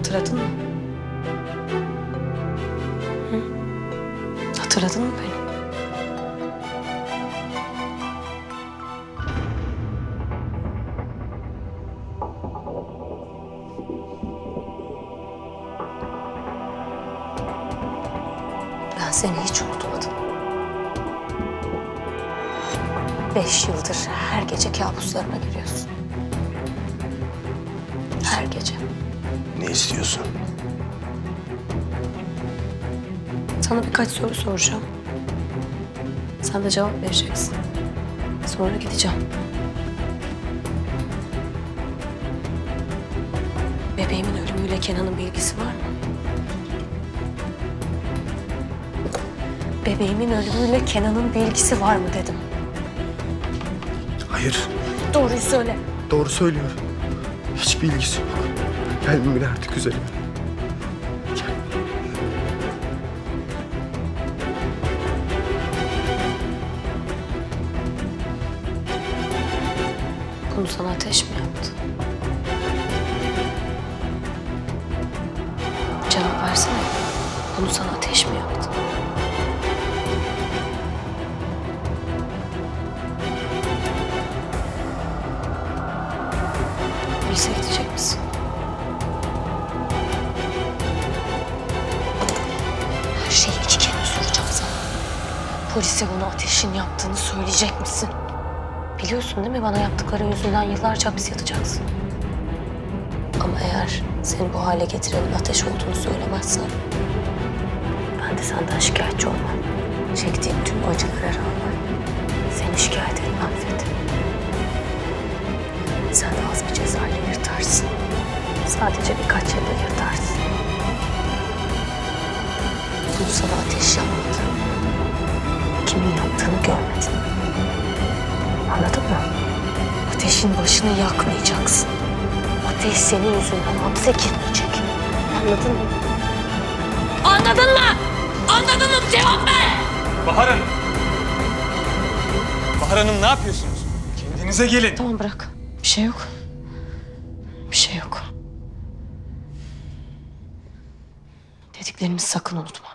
Hatırladın mı? Hı? Hatırladın mı beni? Ben seni hiç unutmadım. 5 yıldır her gece kabuslarına giriyorsun. Her gece. Ne istiyorsun? Sana birkaç soru soracağım. Sen de cevap vereceksin. Sonra gideceğim. Bebeğimin ölümüyle Kenan'ın bir ilgisi var mı? Bebeğimin ölümüyle Kenan'ın bir ilgisi var mı dedim. Hayır. Doğruyu söyle. Doğru söylüyor. Hiçbir ilgisi yok. Gel Mine artık üzerime. Gel. Bunu sana ateş mi yaptı? Cevap versene. Bunu sana ateş mi yaptı? Polise gidecek misin? Her şeyi 2 kere soracağım sana. Polise bunu ateşin yaptığını söyleyecek misin? Biliyorsun değil mi, bana yaptıkların yüzünden yıllarca hapis yatacaksın. Ama eğer seni bu hale getirenin ateş olduğunu söylemezsen... ben de senden şikayetçi olmam. Çektiğim tüm acılara rağmen seni şikayet etmem Fethi. Sen de az bir cezayla yırtarsın. Sadece birkaç yılda yırtarsın. Bunu sana ateş yapmadı. Kimin yaptığını görmedin. Anladın mı? Ateşin başını yakmayacaksın. Ateş senin yüzünden hapse girmeyecek. Anladın mı? Anladın mı? Anladın mı? Cevap ver! Bahar Hanım. Bahar Hanım ne yapıyorsunuz? Kendinize gelin. Tamam bırak. Bir şey yok. Bir şey yok. Dediklerimi sakın unutma.